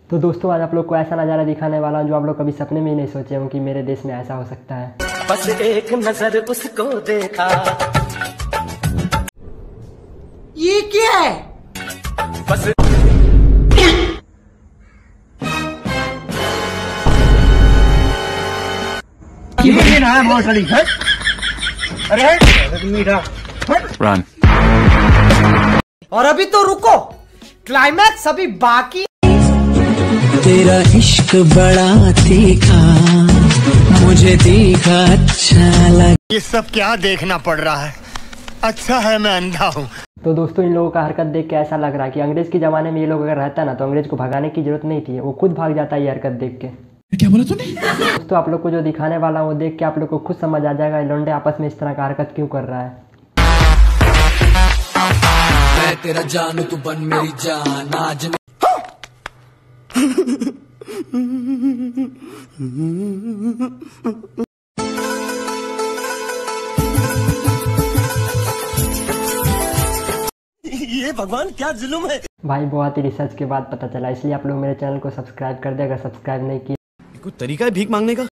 तो दोस्तों आज आप लोग को ऐसा नज़ारा दिखाने वाला हूँ जो आप लोग कभी सपने में ही नहीं सोचे हों कि मेरे देश में ऐसा हो सकता है। बस एक नजर उसको देखा। ये क्या है? बस Run. और अभी तो रुको, क्लाइमैक्स अभी बाकी। तेरा इश्क बड़ा तीखा, मुझे तीखा अच्छा लगा। ये सब क्या देखना पड़ रहा है? अच्छा है मैं अंधा हूँ। तो दोस्तों इन लोगों का हरकत देख के ऐसा लग रहा है कि अंग्रेज के ज़माने में ये लोग अगर रहता ना तो अंग्रेज को भगाने की जरूरत नहीं थी, वो खुद भाग जाता है ये हरकत देख के। क्या बोला तूने? दोस्तों आप लोग को जो दिखाने वाला हूँ वो देख के आप लोग को खुद समझ आ जाएगा लौंडे आपस में इस तरह का हरकत क्यों कर रहा है। मैं तेरा जानू तू बन मेरी जान आज। ये भगवान क्या जुल्म है। भाई बहुत ही रिसर्च के बाद पता चला, इसलिए आप लोग मेरे चैनल को सब्सक्राइब कर दे अगर सब्सक्राइब नहीं किया। कोई तरीका है भीख मांगने का?